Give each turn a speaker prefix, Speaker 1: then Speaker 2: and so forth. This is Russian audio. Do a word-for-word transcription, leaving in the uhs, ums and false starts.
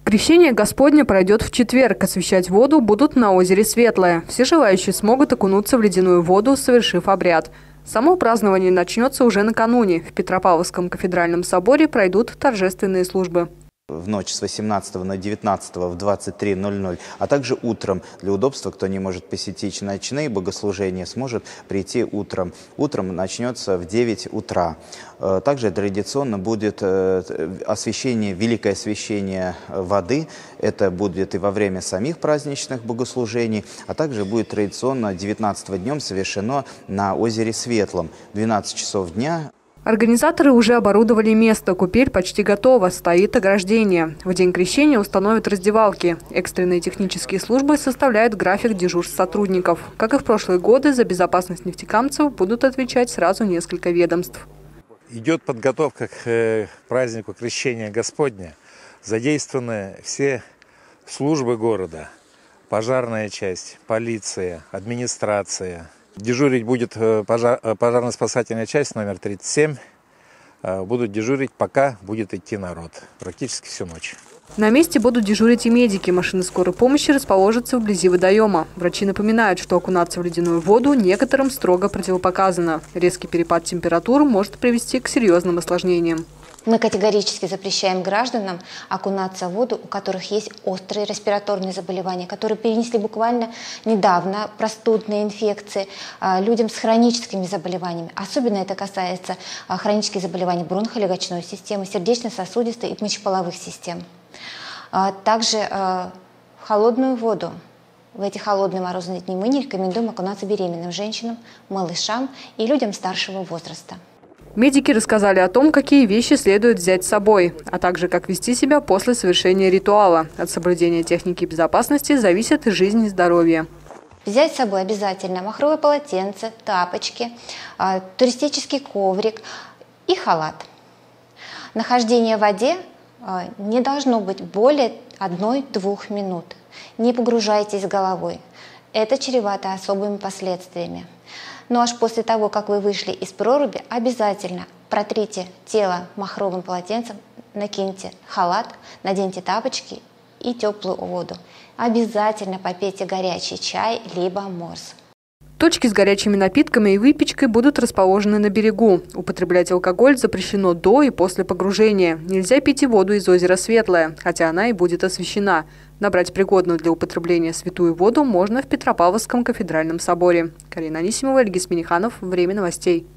Speaker 1: Крещение Господне пройдет в четверг. Освящать воду будут на озере Светлое. Все желающие смогут окунуться в ледяную воду, совершив обряд. Само празднование начнется уже накануне. В Петропавловском кафедральном соборе пройдут торжественные службы.
Speaker 2: В ночь с восемнадцатого на девятнадцатое в двадцать три ноль ноль, а также утром. Для удобства, кто не может посетить ночные богослужения, сможет прийти утром. Утром начнется в девять утра. Также традиционно будет освящение, великое освящение воды. Это будет и во время самих праздничных богослужений, а также будет традиционно девятнадцатого днем совершено на озере Светлом. В двенадцать часов дня.
Speaker 1: Организаторы уже оборудовали место. Купель почти готова, стоит ограждение. В день крещения установят раздевалки. Экстренные технические службы составляют график дежурств сотрудников. Как и в прошлые годы, за безопасность нефтекамцев будут отвечать сразу несколько ведомств.
Speaker 3: Идет подготовка к празднику Крещения Господня. Задействованы все службы города. Пожарная часть, полиция, администрация. Дежурить будет пожар, пожарно-спасательная часть номер тридцать семь. Будут дежурить, пока будет идти народ. Практически всю ночь.
Speaker 1: На месте будут дежурить и медики. Машины скорой помощи расположатся вблизи водоема. Врачи напоминают, что окунаться в ледяную воду некоторым строго противопоказано. Резкий перепад температуры может привести к серьезным осложнениям.
Speaker 4: Мы категорически запрещаем гражданам окунаться в воду, у которых есть острые респираторные заболевания, которые перенесли буквально недавно простудные инфекции, людям с хроническими заболеваниями. Особенно это касается хронических заболеваний бронхолегочной системы, сердечно-сосудистой и мочеполовых систем. Также в холодную воду. В эти холодные морозные дни мы не рекомендуем окунаться беременным женщинам, малышам и людям старшего возраста.
Speaker 1: Медики рассказали о том, какие вещи следует взять с собой, а также как вести себя после совершения ритуала. От соблюдения техники безопасности зависит и жизнь и здоровье.
Speaker 4: Взять с собой обязательно махровое полотенце, тапочки, туристический коврик и халат. Нахождение в воде не должно быть более одной-двух минут. Не погружайтесь головой. Это чревато особыми последствиями. Но аж после того, как вы вышли из проруби, обязательно протрите тело махровым полотенцем, накиньте халат, наденьте тапочки и теплую воду. Обязательно попейте горячий чай либо морс.
Speaker 1: Точки с горячими напитками и выпечкой будут расположены на берегу. Употреблять алкоголь запрещено до и после погружения. Нельзя пить и воду из озера Светлое, хотя она и будет освящена. Набрать пригодную для употребления святую воду можно в Петропавловском кафедральном соборе. Карина Анисимова, Ильгиз Миниханов. Время новостей.